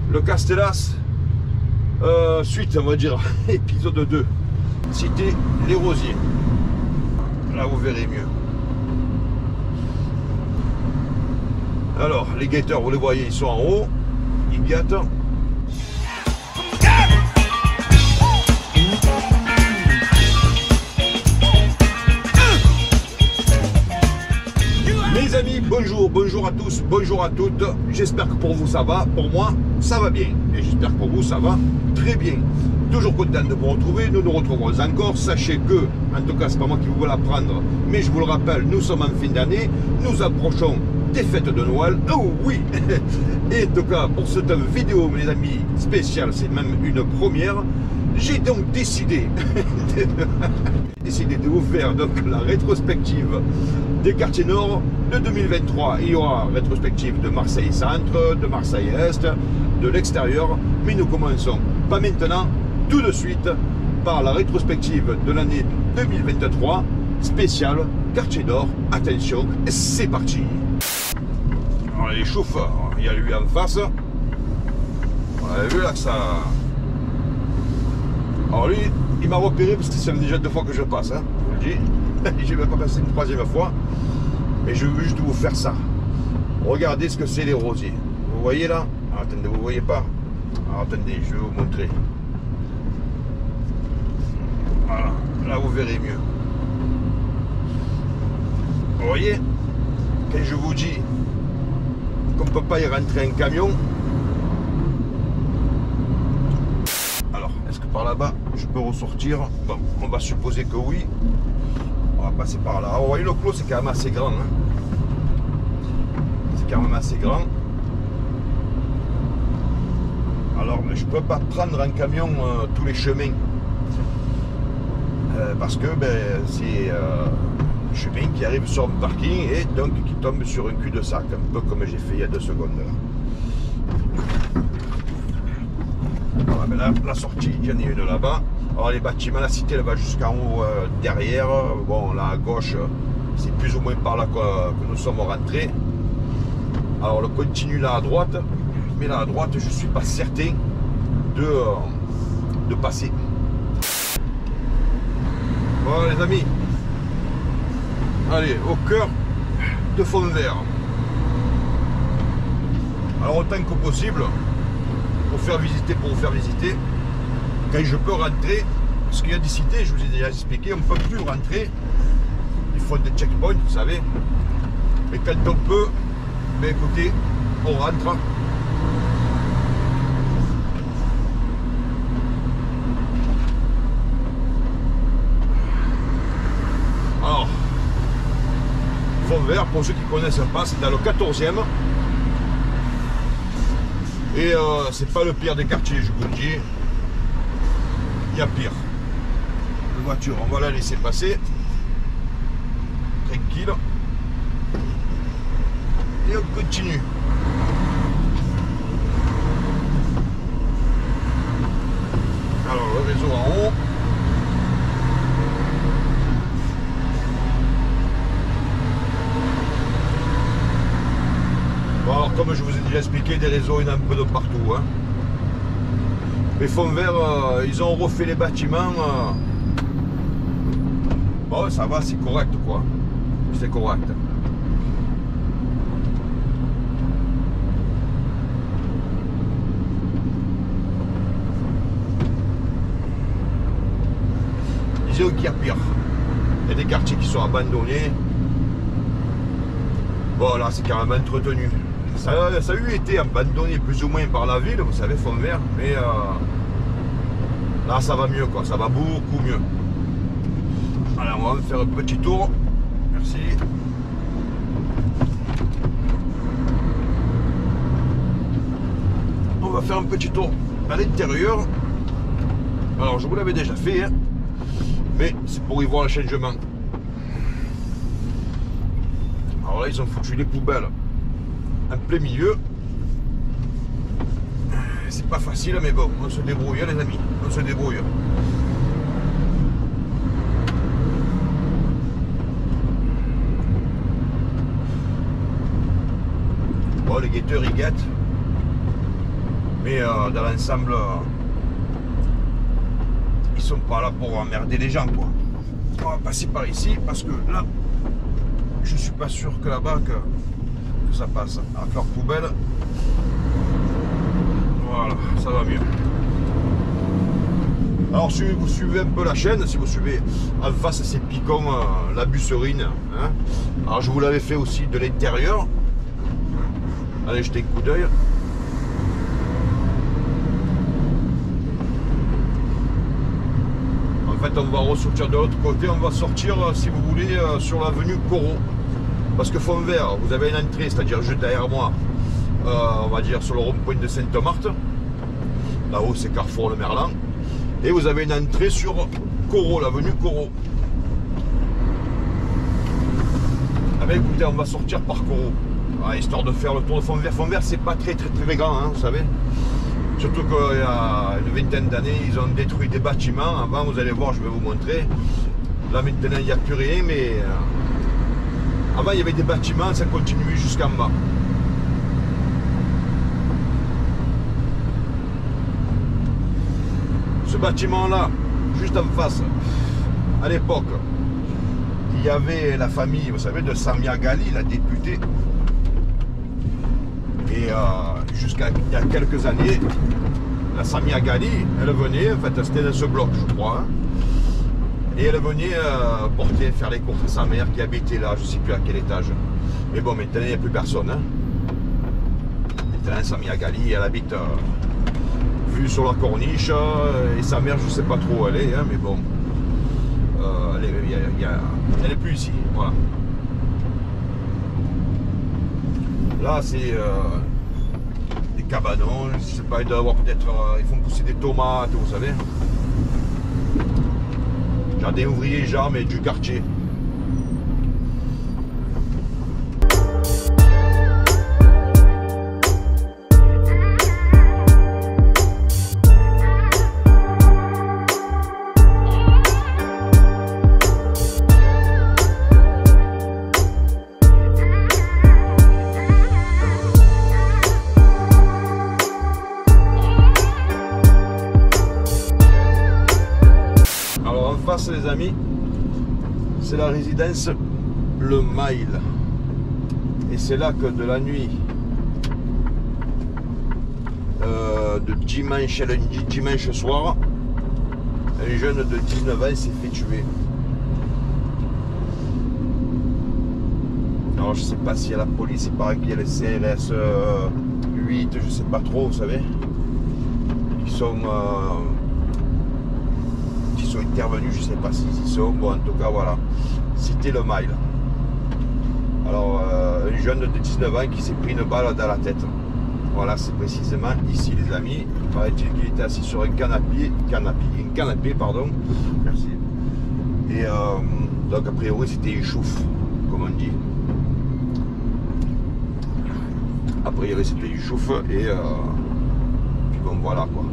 le Castellas, suite, on va dire, épisode 2, cité Les Rosiers. Là, vous verrez mieux. Alors, les guetteurs, vous les voyez, ils sont en haut, ils guettent. Mes amis, bonjour à tous, bonjour à toutes. J'espère que pour vous ça va, pour moi ça va bien. Et j'espère que pour vous ça va très bien. Toujours content de vous retrouver, nous nous retrouvons encore. Sachez que, en tout cas c'est pas moi qui vous vais l'apprendre, mais je vous le rappelle, nous sommes en fin d'année, nous approchons des fêtes de Noël. Oh oui. Et en tout cas pour cette vidéo, mes amis, spéciale, c'est même une première. J'ai donc décidé de vous faire donc la rétrospective des quartiers nord de 2023. Il y aura rétrospective de Marseille Centre, de Marseille Est, de l'extérieur. Mais nous commençons, pas maintenant, tout de suite, par la rétrospective de l'année 2023, spéciale quartier nord. Attention, c'est parti. Alors les chauffeurs, il y a lui en face. On avait vu là que ça... Alors lui, il m'a repéré parce que c'est déjà 2 fois que je passe, hein, je vous le dis. Je ne vais pas passer une 3e fois. Mais je veux juste vous faire ça. Regardez ce que c'est les rosiers. Vous voyez là? Alors, attendez, vous ne voyez pas? Alors, attendez, je vais vous montrer. Voilà, là vous verrez mieux. Vous voyez? Quand je vous dis qu'on ne peut pas y rentrer un camion, par là-bas, je peux ressortir. Bon, on va supposer que oui. On va passer par là. Alors, vous voyez, le clos, c'est quand même assez grand. Hein. C'est quand même assez grand. Alors, mais je ne peux pas prendre un camion tous les chemins. Parce que ben, c'est un chemin qui arrive sur un parking et donc qui tombe sur un cul-de-sac. Un peu comme j'ai fait il y a 2 secondes. Là. Voilà, mais là, la sortie, il y en a une là-bas. Alors les bâtiments, la cité, elle va jusqu'en haut derrière. Bon, là à gauche, c'est plus ou moins par là que nous sommes rentrés. Alors le continue là à droite, mais là à droite, je ne suis pas certain de passer. Voilà les amis. Allez, au cœur de Fontvert. Alors autant que possible, pour vous faire visiter, quand je peux rentrer, parce qu'il y a des cités, je vous ai déjà expliqué, on ne peut plus rentrer, il faut des checkpoints, vous savez, mais quand on peut, ben écoutez, on rentre. Alors, Fontvert, pour ceux qui ne connaissent pas, c'est dans le 14e. Et c'est pas le pire des quartiers, je vous le dis. Il y a pire. La voiture, on va la laisser passer. Tranquille. Et on continue. Alors, le réseau en haut. Bon, alors, comme je vous ai déjà expliqué, des réseaux, il y en a un peu de partout. Hein. Mais Fontvert, ils ont refait les bâtiments. Bon, ça va, c'est correct, quoi. C'est correct. Disons qu'il y a pire. Il y a des quartiers qui sont abandonnés. Bon, là, c'est quand même entretenu. Ça a eu été abandonné plus ou moins par la ville, vous savez, Fontvert, mais là ça va mieux, quoi, ça va beaucoup mieux. Alors on va faire un petit tour, merci. On va faire un petit tour à l'intérieur. Alors je vous l'avais déjà fait, hein, mais c'est pour y voir le changement. Alors là ils ont foutu les poubelles en plein milieu. C'est pas facile, mais bon, on se débrouille, les amis, on se débrouille. Bon, les guetteurs ils guettent, mais Mais dans l'ensemble, ils sont pas là pour emmerder les gens, quoi. On va passer par ici parce que là, je suis pas sûr que là-bas que ça passe. Avec leur poubelle, voilà, ça va mieux. Alors si vous suivez un peu la chaîne, si vous suivez en face, c'est Picon, la Busserine, hein. Alors je vous l'avais fait aussi de l'intérieur. Allez, jetez un coup d'œil. En fait, on va ressortir de l'autre côté, on va sortir, si vous voulez, sur l'avenue Corot. Parce que Fond Vert, vous avez une entrée, c'est-à-dire juste derrière moi, on va dire sur le rond-point de Sainte-Marthe. Là-haut, c'est Carrefour le Merlan. Et vous avez une entrée sur Corot, l'avenue Corot. Ah ben écoutez, on va sortir par Corot, histoire de faire le tour de Fond Vert. Fond Vert, c'est pas très grand, hein, vous savez. Surtout qu'il y a une vingtaine d'années, ils ont détruit des bâtiments. Avant, vous allez voir, je vais vous montrer. Là, maintenant, il n'y a plus rien, mais avant, il y avait des bâtiments, ça continue jusqu'en bas. Ce bâtiment-là, juste en face, à l'époque, il y avait la famille, vous savez, de Samia Ghali, la députée. Et jusqu'à il y a quelques années, la Samia Ghali, elle venait, en fait, c'était dans ce bloc, je crois, hein, et elle venait faire les courses à sa mère qui habitait là, je ne sais plus à quel étage. Mais bon, maintenant, il n'y a plus personne. Hein. Maintenant, Samia Ghali, elle habite vue sur la corniche, et sa mère, je ne sais pas trop où elle est, hein, mais bon, elle n'est plus ici, voilà. Là, c'est des cabanons, je sais pas, ils doivent avoir peut-être, ils font pousser des tomates, vous savez. Jardin ouvrier, genre, mais du quartier. Les amis, c'est la résidence Le Mail, et c'est là que de la nuit de dimanche à lundi, dimanche soir, un jeune de 19 ans s'est fait tuer. Alors je sais pas s'il y a la police, il paraît qu'il y a les CRS 8, je sais pas trop, vous savez, qui sont intervenus, je sais pas s'ils y sont, bon en tout cas voilà, c'était Le Mail. Alors un jeune de 19 ans qui s'est pris une balle dans la tête, voilà, c'est précisément ici les amis. Il paraît-il qu'il était assis sur un canapé, pardon, merci, et donc a priori c'était une chouffe, comme on dit, a priori c'était une chouffe, et puis bon voilà quoi.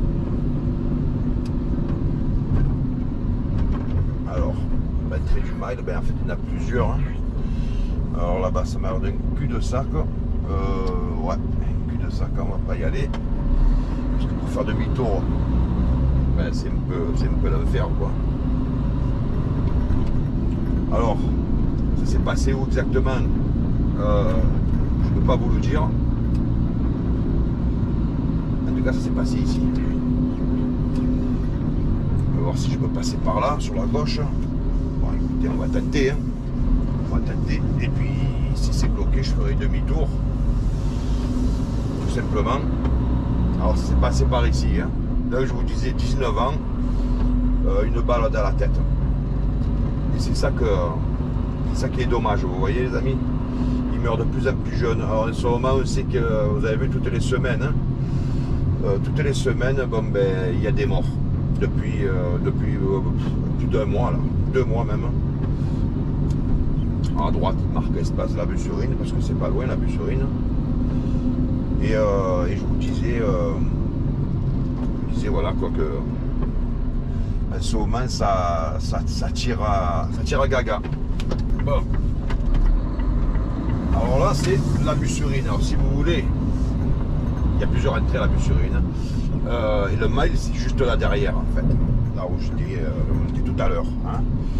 Alors, l'entrée du Mail, ben, en fait il y en a plusieurs. Hein. Alors là-bas ça m'a l'air d'un cul-de-sac. Ouais, un cul-de-sac, on va pas y aller. Parce que pour faire demi-tour, ben, c'est un peu l'enfer quoi. Alors, ça s'est passé où exactement, je ne peux pas vous le dire. En tout cas ça s'est passé ici. Voir si je peux passer par là, sur la gauche. Bon, écoutez, on va tenter. Hein. On va tenter. Et puis, si c'est bloqué, je ferai demi-tour. Tout simplement. Alors, ça s'est passé par ici. Hein. Là, je vous disais 19 ans, une balle dans la tête. Et c'est ça qui est dommage. Vous voyez, les amis, ils meurent de plus en plus jeunes. Alors, en ce moment, on sait que vous avez vu toutes les semaines. Hein. Toutes les semaines, bon, ben, il y a des morts. Depuis plus d'un mois, là, 2 mois même. À droite, marque espace la Busserine, parce que c'est pas loin la Busserine. Et je vous disais, voilà quoi que en ce moment ça tire à gaga. Bon. Alors là c'est la Busserine. Alors si vous voulez, il y a plusieurs entrées à la Bussurine. Et le mile, c'est juste là derrière, en fait. Là où j'étais tout à l'heure. Hein.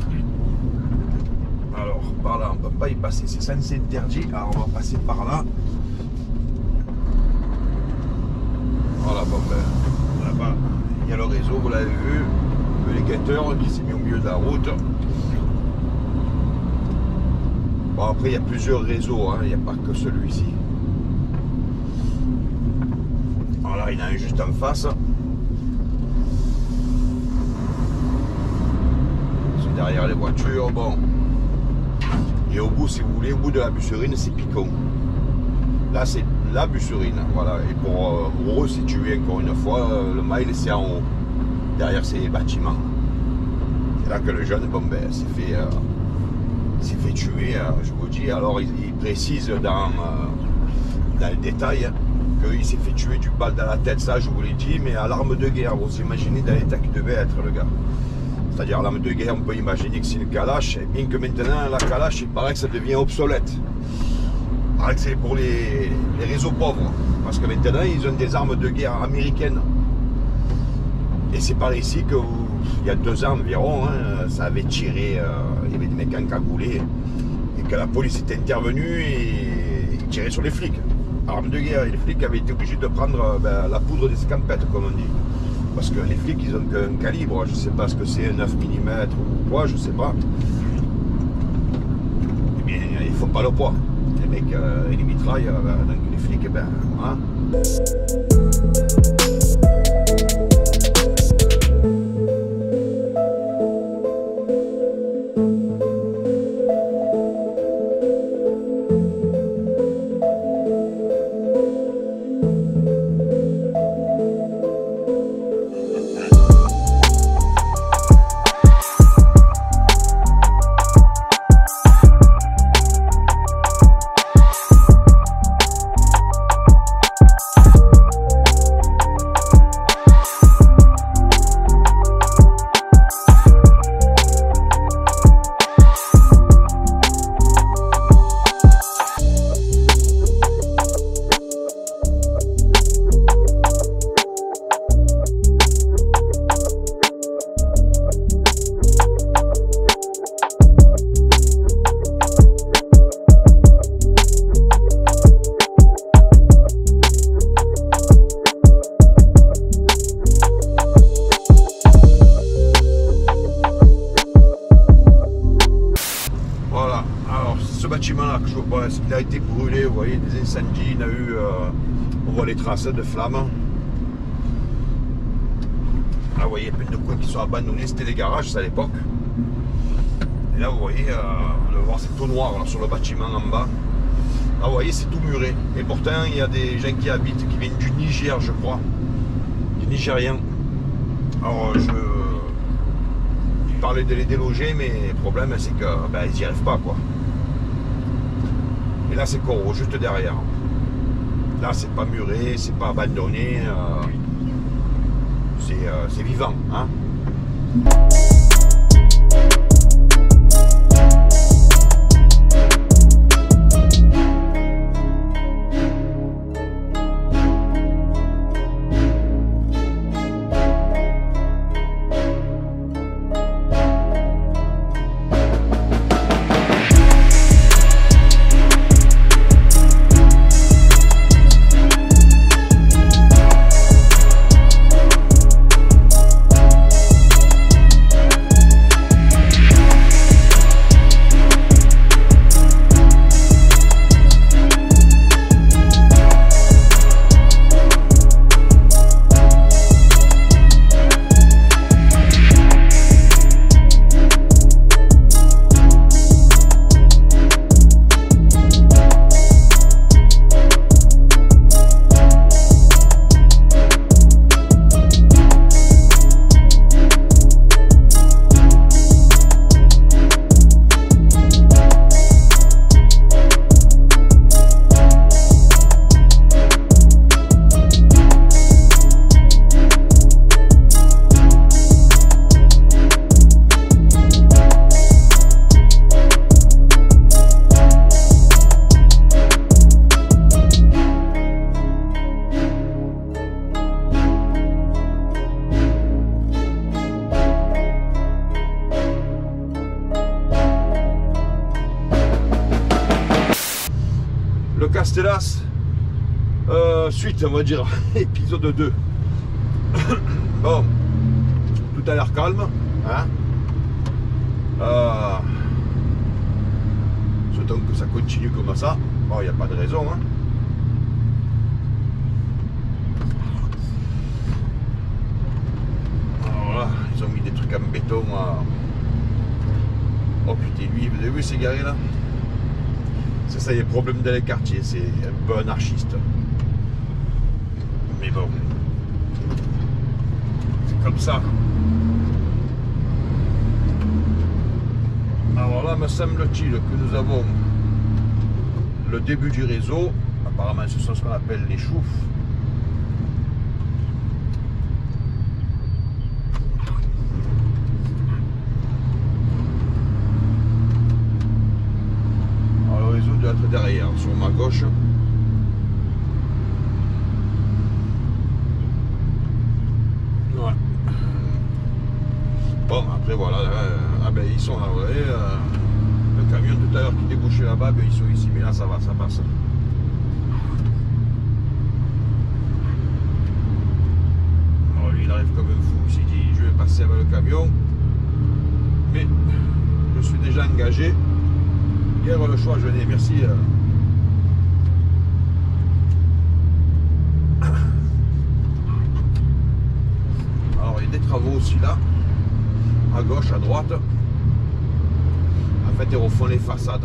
Alors, par là, on ne peut pas y passer. C'est censé interdit. Alors, on va passer par là. Voilà, bon, ben, là-bas, il y a le réseau, vous l'avez vu. Le guetteur qui s'est mis au milieu de la route. Bon, après, il y a plusieurs réseaux, hein. Il n'y a pas que celui-ci. Alors là, il y en a un juste en face. C'est derrière les voitures, bon. Et au bout, si vous voulez, au bout de la Bussurine, c'est Picon. Là, c'est la Bussurine, voilà. Et pour resituer encore une fois, le mile, c'est en haut, derrière ces bâtiments. C'est là que le jeune, bon, ben, s'est fait tuer, je vous dis. Alors, il précise dans le détail qu'il s'est fait tuer du balle dans la tête, ça, je vous l'ai dit, mais à l'arme de guerre. Vous imaginez dans l'état qu'il devait être, le gars. C'est-à-dire l'arme de guerre, on peut imaginer que c'est une calache, bien que maintenant, la calache, il paraît que ça devient obsolète. Il paraît que c'est pour les réseaux pauvres, parce que maintenant, ils ont des armes de guerre américaines. Et c'est par ici que, il y a 2 ans environ, hein, ça avait tiré, il y avait des mecs encagoulés, et que la police était intervenue et ils tiraient sur les flics. Armes de guerre, et les flics avaient été obligés de prendre la poudre des scampettes, comme on dit. Parce que les flics, ils ont qu'un calibre, je ne sais pas ce que c'est, 9 mm ou quoi, je ne sais pas. Eh bien, ils ne font pas le poids. Les mecs, ils les mitraillent, donc les flics, eh ben, hein. Bâtiment-là que je pense qu'il a été brûlé, vous voyez, des incendies, il y a eu, on voit les traces de flammes. Là, vous voyez, plein de coins qui sont abandonnés, c'était des garages, ça à l'époque. Et là, vous voyez, on va voir, c'est tout noir là, sur le bâtiment en bas. Là, vous voyez, c'est tout muré. Et pourtant, il y a des gens qui habitent, qui viennent du Niger, je crois, des Nigériens. Alors, je parlais de les déloger, mais le problème, c'est que ben, ils n'y arrivent pas, quoi. Et là, c'est Coro, juste derrière. Là, c'est pas muré, c'est pas abandonné. C'est vivant. Hein. Las, suite, on va dire, épisode 2. Bon, tout a l'air calme, hein. Souhaitons que ça continue comme ça. Bon, il n'y a pas de raison, hein. Alors voilà, ils ont mis des trucs en béton. Oh putain, lui, vous avez vu ces garés là? C'est ça, il y a des problèmes dans les quartiers, c'est un peu anarchiste. Mais bon, c'est comme ça. Alors là, me semble-t-il que nous avons le début du réseau. Apparemment, ce sont ce qu'on appelle les choufs. Alors, le réseau doit être derrière, sur ma gauche. Ouais. Bon, après voilà, ah ben ils sont là, vous voyez, le camion tout à l'heure qui débouchait là-bas, ben ils sont ici, mais là ça va, ça passe. Alors lui il arrive comme un fou, il s'est dit je vais passer avec le camion, mais je suis déjà engagé, hier le choix je n'ai, merci. Alors il y a des travaux aussi là. À gauche, à droite. En fait, ils refont les façades.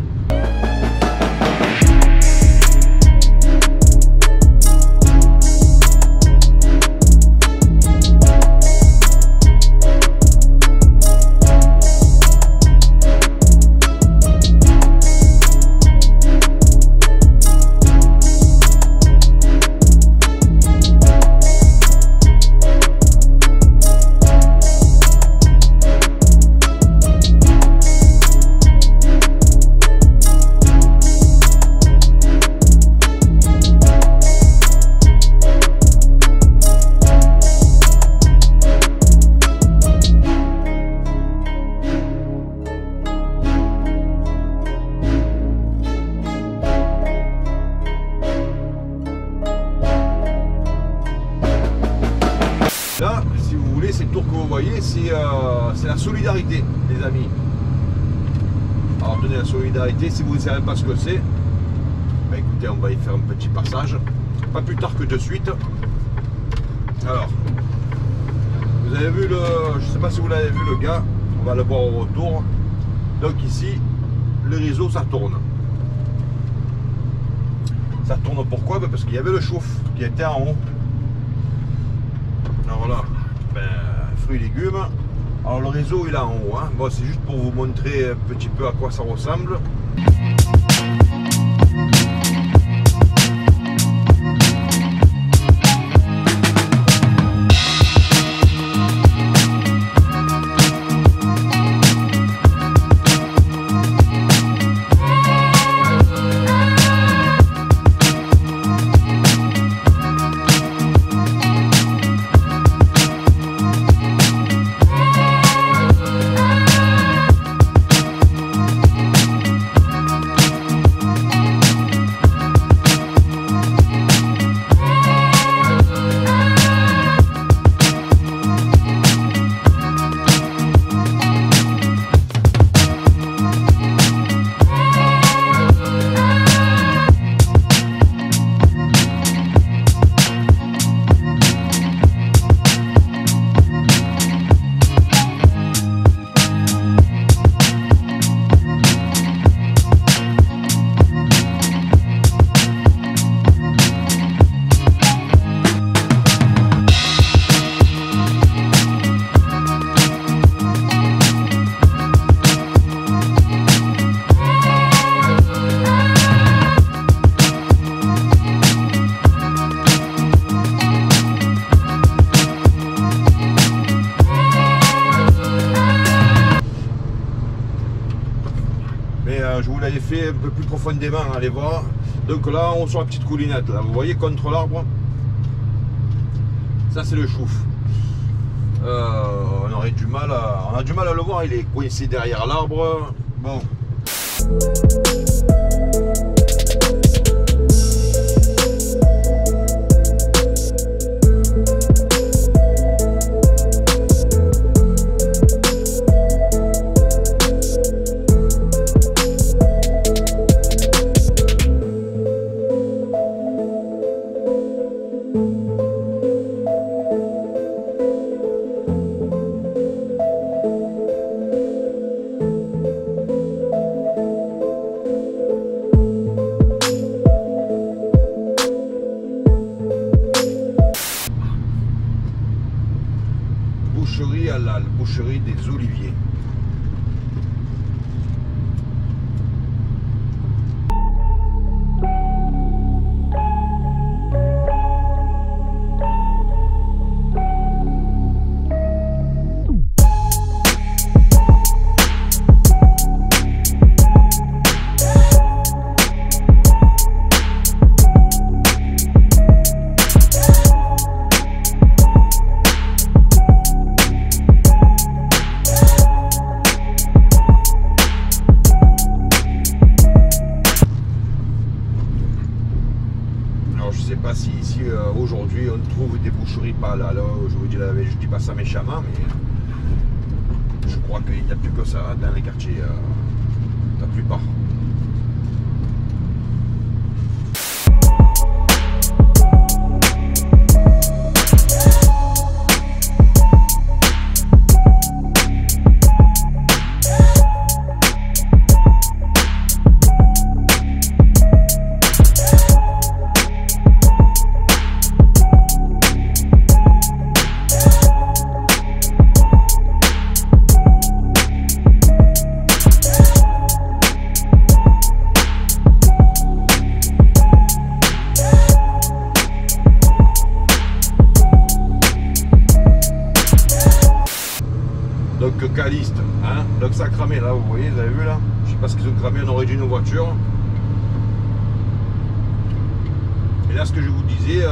Là, si vous voulez, ces tours que vous voyez, c'est la solidarité, les amis. Alors, tenez, la solidarité, si vous ne savez pas ce que c'est, ben, écoutez, on va y faire un petit passage, pas plus tard que de suite. Alors, vous avez vu je ne sais pas si vous l'avez vu le gars, on va le voir au retour. Donc ici, le réseau, ça tourne. Ça tourne pourquoi? Ben, parce qu'il y avait le chauffe qui était en haut. Alors là, ben, fruits et légumes. Alors le réseau il est en haut, hein. Bon, c'est juste pour vous montrer un petit peu à quoi ça ressemble. Je vous l'avais fait un peu plus profondément, allez voir. Donc là, on est sur la petite coulinette, là. Vous voyez, contre l'arbre. Ça, c'est le chouf. On aurait du mal on a du mal à le voir, il est coincé derrière l'arbre. Bon. Boucherie halal, boucherie des Oliviers. Je sais pas si ici aujourd'hui on trouve des boucheries pas là. Je dis pas ça méchamment, mais je crois qu'il n'y a plus que ça dans les quartiers, la plupart. Donc Caliste, hein, donc ça a cramé là, vous voyez, vous avez vu là, je sais pas ce qu'ils ont cramé en origine aux voitures. Et là ce que je vous disais,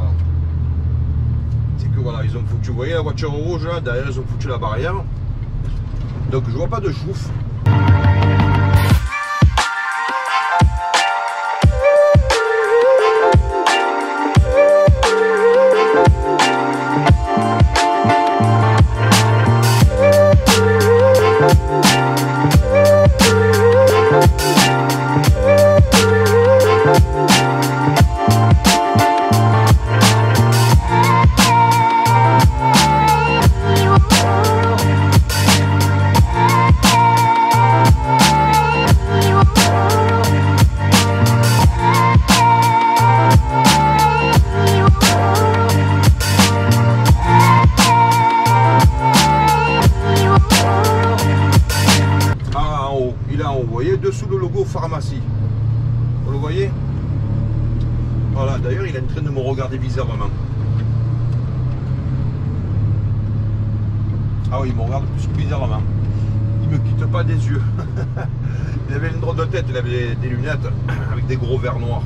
c'est que voilà, ils ont foutu, vous voyez la voiture rouge là, derrière ils ont foutu la barrière. Donc je vois pas de chouf. Vous voyez, dessous le logo pharmacie, vous le voyez, voilà. D'ailleurs il est en train de me regarder bizarrement. Ah oui, il me regarde plus bizarrement, il me quitte pas des yeux. Il avait une drôle de tête, il avait des lunettes avec des gros verres noirs.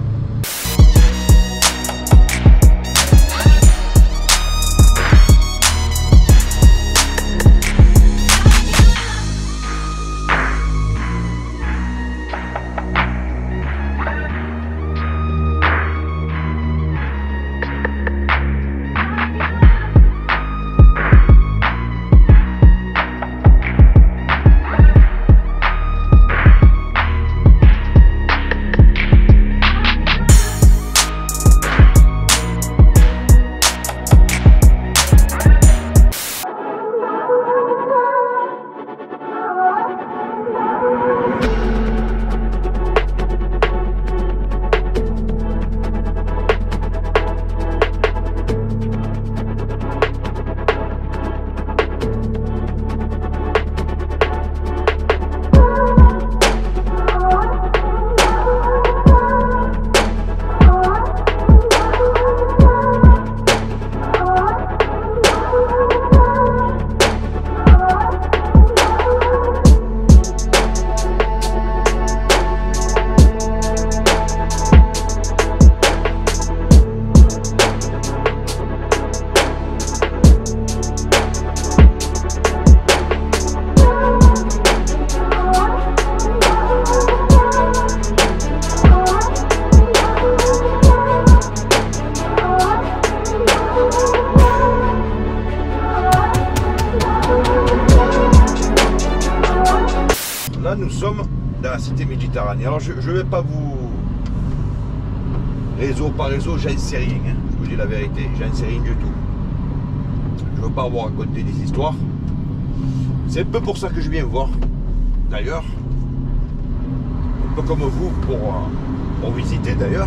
Là nous sommes dans la cité méditerranée. Alors je ne vais pas vous réseau par réseau, j'en sais rien, hein. Je vous dis la vérité, j'en sais rien du tout. Je ne veux pas vous raconter des histoires. C'est un peu pour ça que je viens voir, d'ailleurs. Un peu comme vous, pour visiter d'ailleurs.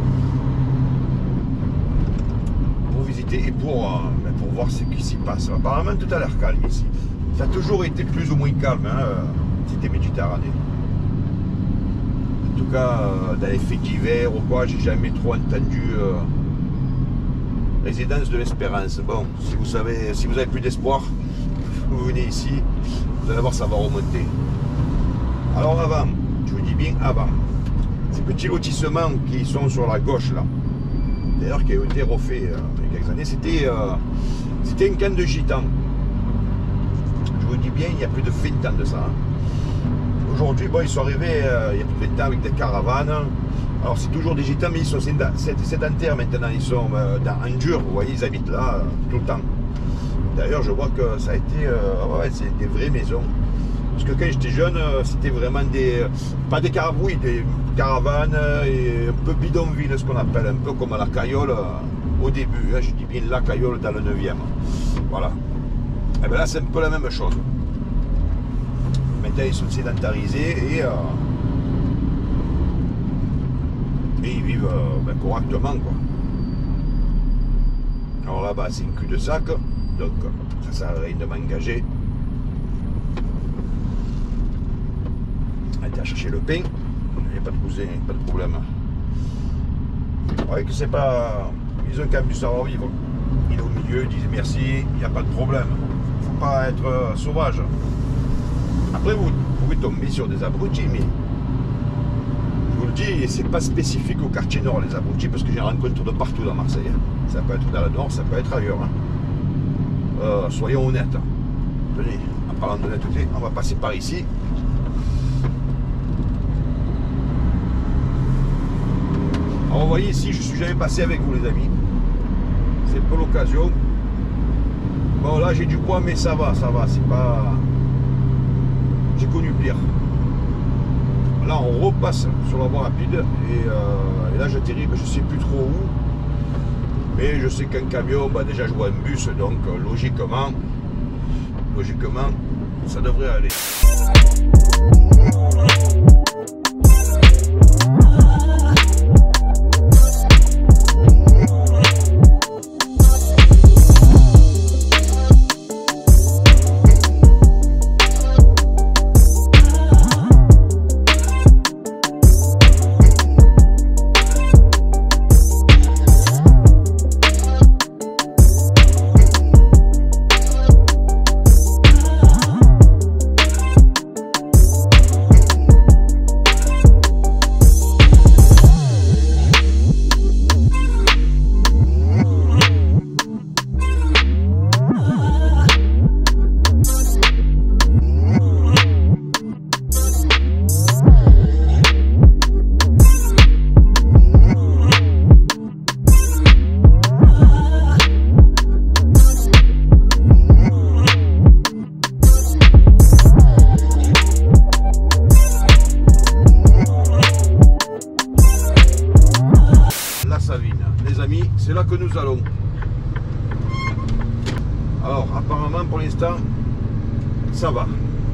Pour visiter et pour voir ce qui s'y passe. Apparemment, tout a l'air calme ici. Ça a toujours été plus ou moins calme, hein, c'était Méditerranée. En tout cas, dans les faits divers ou quoi, j'ai jamais trop entendu résidence de l'Espérance. Bon, si vous avez plus d'espoir, vous venez ici, vous allez voir, ça va remonter. Alors avant, je vous dis bien avant, ces petits lotissements qui sont sur la gauche là, d'ailleurs qui ont été refaits il y a quelques années, c'était un camp de gitans. Je vous dis bien, il y a plus de 20 ans de ça. Hein. Aujourd'hui, bon, ils sont arrivés il y a plus de 20 ans avec des caravanes. Alors c'est toujours des gitans, mais ils sont sédentaires maintenant, ils sont en dur, vous voyez, ils habitent là tout le temps. D'ailleurs, je vois que ça a été, ouais, c'est des vraies maisons. Parce que quand j'étais jeune, c'était vraiment pas des caravanes, oui, des caravanes et un peu bidonville, ce qu'on appelle, un peu comme la Caillole au début. Hein, je dis bien la Caillole dans le 9e. Voilà. Et bien là, c'est un peu la même chose. Maintenant, ils sont sédentarisés et ils vivent correctement, quoi. Alors là-bas, c'est un cul-de-sac, donc ça sert à rien de m'engager. Allez, à chercher le pain, il n'y a pas de cousin, pas de problème. Ouais, que c'est pas. Ils ont quand même du savoir-vivre. Il est au milieu, ils disent merci, il n'y a pas de problème. Il ne faut pas être sauvage. Après, vous pouvez tomber sur des abrutis, mais je vous le dis, c'est pas spécifique au quartier nord, les abrutis, parce que j'en rencontre de partout dans Marseille. Ça peut être dans le nord, ça peut être ailleurs. Hein. Soyons honnêtes. Tenez, en parlant d'honnêteté, on va passer par ici. Alors, vous voyez ici, je suis jamais passé avec vous, les amis. C'est pour l'occasion. Bon, là, j'ai du poids, mais ça va, c'est pas... J'ai connu pire. Là, on repasse sur la voie rapide et là, j'atterris, je sais plus trop où. Mais je sais qu'un camion, bah, déjà, je vois un bus, donc logiquement, ça devrait aller. Les amis, c'est là que nous allons. Alors apparemment pour l'instant ça va.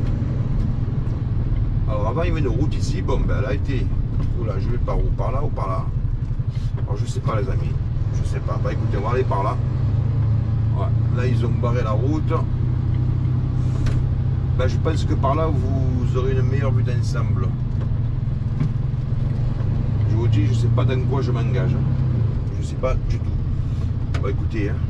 Alors avant il y avait une route ici, bon ben elle a été. Oula, je vais par où? Par là ou par là? Alors je sais pas les amis, je sais pas. Bah écoutez, on va aller par là. Ouais, là ils ont barré la route. Ben, je pense que par là vous aurez une meilleure vue d'ensemble. Je vous dis, je sais pas dans quoi je m'engage. Je sais pas du tout. Bon écoutez, hein.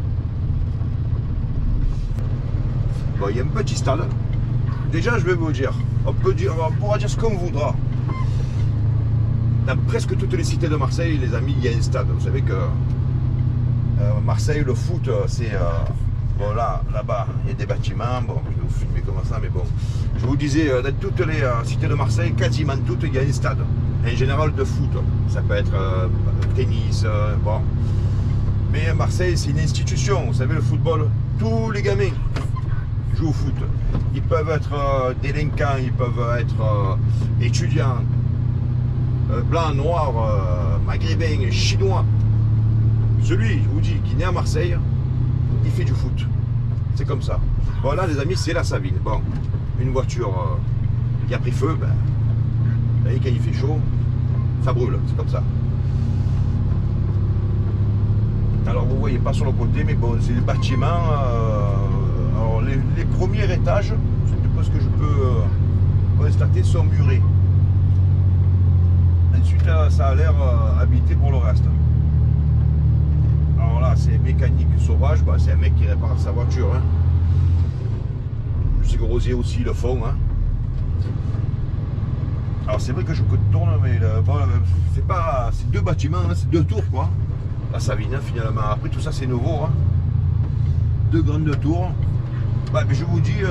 Bon, il y a un petit stade. Déjà, je vais vous dire, on pourra dire ce qu'on voudra. Dans presque toutes les cités de Marseille, les amis, il y a un stade. Vous savez que Marseille, le foot, c'est... bon, là-bas, il y a des bâtiments. Bon, je vais vous filmer comme ça, mais bon. Je vous disais, dans toutes les cités de Marseille, quasiment toutes, il y a un stade. En général, de foot. Ça peut être tennis, bon. Mais Marseille, c'est une institution. Vous savez, le football, tous les gamins jouent au foot. Ils peuvent être délinquants, ils peuvent être étudiants, blancs, noirs, maghrébins, chinois. celui, je vous dis, qui est né à Marseille, il fait du foot. C'est comme ça. Voilà, les amis, c'est la Savine. Bon, une voiture qui a pris feu, ben, vous voyez, quand il fait chaud, ça brûle, c'est comme ça. Alors vous voyez pas sur le côté, mais bon, c'est des bâtiments. Alors les premiers étages, c'est ce que je peux constater, sont murés. Ensuite, ça a l'air habité pour le reste. Alors là, c'est mécanique sauvage, bah, c'est un mec qui répare sa voiture. Hein. C'est Grosier aussi le font. Hein. Alors c'est vrai que je tourne, mais bon, c'est pas, c'est deux bâtiments, hein, c'est deux tours quoi. La Savine, hein, finalement. Après tout ça c'est nouveau. Hein. Deux grandes tours. Bah, mais je vous dis,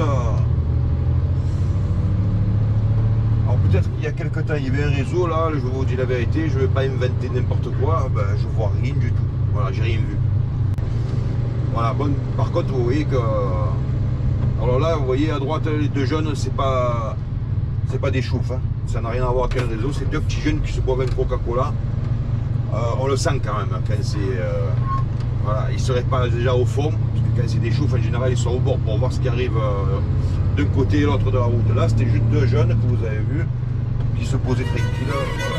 alors peut-être qu'il y a quelques temps il y avait un réseau là, je vous dis la vérité, je ne vais pas inventer n'importe quoi, ben, je vois rien du tout. Voilà, j'ai rien vu. Voilà, bon, par contre vous voyez que. Alors là, vous voyez à droite les deux jeunes, c'est pas des choufs, hein. Ça n'a rien à voir avec un réseau, c'est deux petits jeunes qui se boivent un Coca-Cola. On le sent quand même quand c'est. Voilà, ils ne seraient pas déjà au fond, parce que quand c'est des choufs en général ils sont au bord pour voir ce qui arrive d'un côté et l'autre de la route. Là c'était juste deux jeunes que vous avez vus qui se posaient tranquilles. Voilà.